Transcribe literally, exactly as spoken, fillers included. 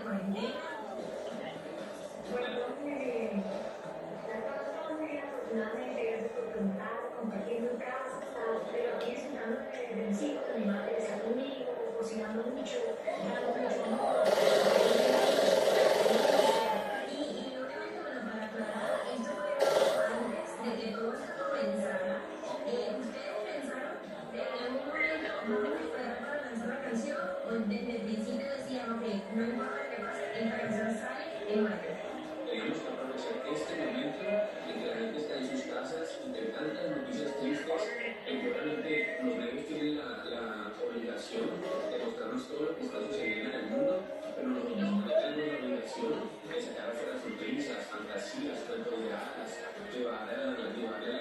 cuarentena? Bueno, creo que la cosa muy bien, afortunadamente, gracias por preguntar, compartiendo en casa, pero aquí disfrutando de- del sitio, de mi madre que está conmigo, cocinando mucho, dando mucho amor, compartiendo Y, y obviamente, bueno, para aclarar, esto fue grabado antes de que todo esto comenzara. Eh, ¿ustedes pensaron en algún momento vamos a esperar para lanzar la canción? ¿O desde el principio decían, ok, no importa lo que pase, esta canción sale en mayo? Tenemos que aprovechar este momento en que la gente está en sus casas y de tantas noticias tristes, en que realmente los medios tienen la, la obligación de mostrarnos todo lo que está sucediendo en el mundo, pero nosotros también tenemos la obligación de sacar afuera sonrisas, fantasías, cuentos de hadas, llevar a, llevar a la